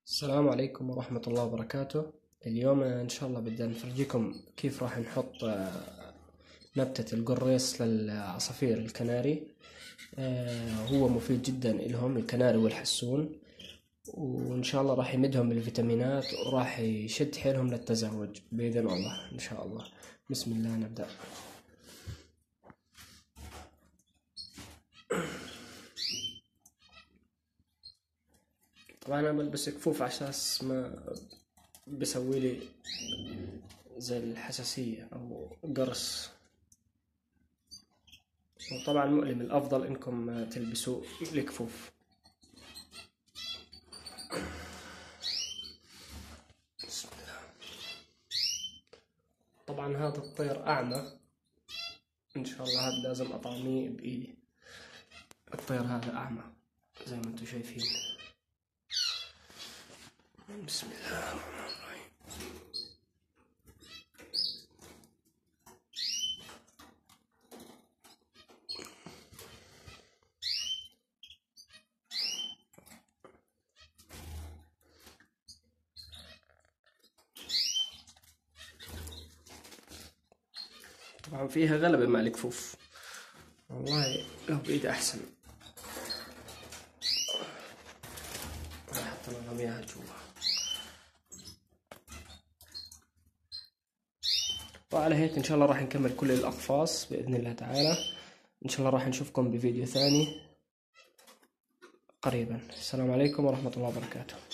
السلام عليكم ورحمة الله وبركاته. اليوم إن شاء الله بدنا نفرجيكم كيف راح نحط نبتة القريص للعصافير الكناري. هو مفيد جدا لهم الكناري والحسون، وإن شاء الله راح يمدهم بالفيتامينات وراح يشد حيلهم للتزاوج بإذن الله إن شاء الله. بسم الله نبدأ. طبعا أنا بلبس كفوف عشان ما بسويلي زي الحساسية أو قرص، وطبعا مؤلم. الأفضل إنكم تلبسوا الكفوف. بسم الله. طبعا هذا الطير أعمى، إن شاء الله هذا لازم أطعميه بإيدي. الطير هذا أعمى زي ما انتم شايفين. بسم الله الرحمن الرحيم. طبعا فيها غلبة مع الكفوف، والله لو بإيدي أحسن. راح أحط رميها جوا. وعلى هيك إن شاء الله راح نكمل كل الأقفاص بإذن الله تعالى. إن شاء الله راح نشوفكم بفيديو ثاني قريبا. السلام عليكم ورحمة الله وبركاته.